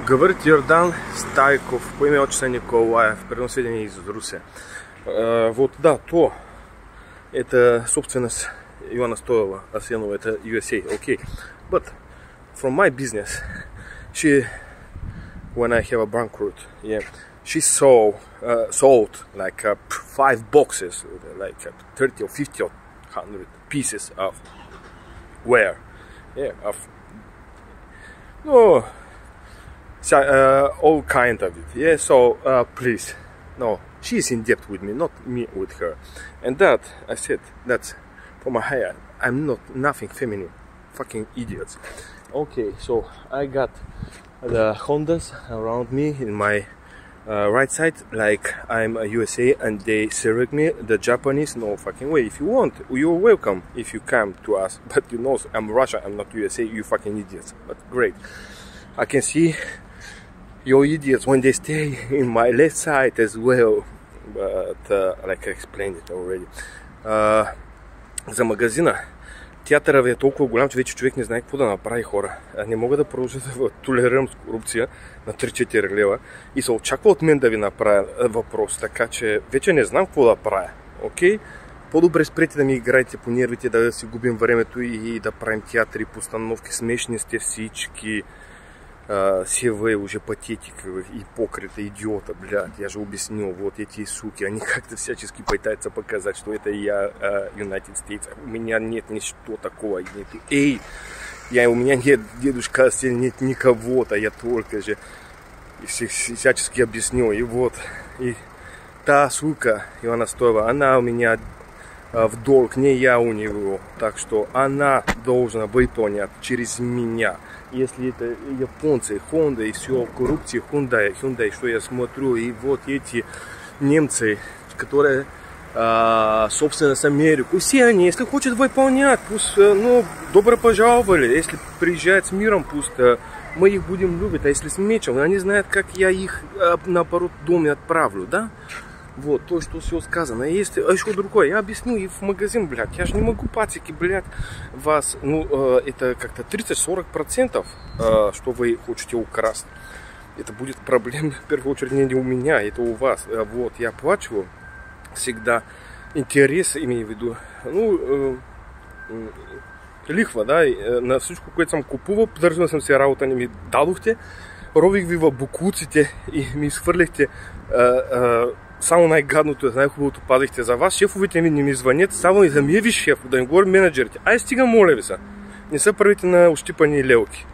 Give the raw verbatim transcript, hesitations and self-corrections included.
Говорит Йордан Стайков, по имя отчества Николаев, передам сведения из Руси. Э, вот, да, то, это собственность Ивана Стоева, Арсенова, это ю эс эй, окей. Okay. But, from my business, she, when I have a bankrupt, yeah, she sold, uh, sold like uh, five boxes, like uh, thirty or fifty or one hundred pieces of ware, yeah, of, no, so, uh, all kind of it, yeah, so, uh, please, no, she's in debt with me, not me with her, and that, I said, that's for my hair, I'm not, nothing feminine, fucking idiots. Okay, so I got the Hondas around me in my uh, right side, like I'm a U S A and they select me. The Japanese, no fucking way. If you want, you're welcome if you come to us. But you know, I'm Russia, I'm not U S A, you fucking idiots. But great. I can see your idiots when they stay in my left side as well. But uh, like I explained it already. Uh, за магазина. Театърът е толкова голям, че вече човек не знае какво да направи, хора. Не мога да продължа да толерирам с корупция на три-четири лева и се очаква от мен да ви направя въпрос, така че вече не знам какво да правя. Окей? По-добре спрете да ми играете по нервите, да си губим времето и да правим театри, постановки. Смешни сте всички. Все вы уже патетик, ипокрита, идиота, блядь, я же объяснил, вот эти суки, они как-то всячески пытаются показать, что это я, United States, у меня нет ничего такого, нет, эй, я, у меня нет дедушка, нет никого-то, я только же, и всячески объяснил, и вот, и та сука, Ивана Стоева, она у меня в долг, не я у него, так что она должна выполнять через меня. Если это японцы, Honda и все, коррупция, Hyundai, Hyundai, что я смотрю, и вот эти немцы, которые, а, собственно, с Америку, все они, если хотят выполнять, пусть, ну, добро пожаловали, если приезжают с миром, пусть мы их будем любить, а если с мечом, они знают, как я их, наоборот, в доме отправлю, да? Вот, то, что все сказано. Есть еще другое. Я объясню и в магазин, блядь. Я же не могу, пацики, блядь, вас, ну, э, это как-то тридцать-сорок процентов, э, что вы хотите украсть. Это будет проблема, в первую очередь, не у меня, это у вас. Э, вот, я плачу всегда интерес, имею в виду, ну, э, э, лихва, да, э, на всичко, което съм купувал, поддържал съм се работа, не ми дадохте, рових ви в букуците и ми изхвърлихте э, э, само най-гадното, най-хубавото пазихте за вас. Шефовете ми не ми звънят, само и за ми ви шеф, да не говорим менеджерите. Ай, стига, моля ви се. Не се правите на ощипани лелки.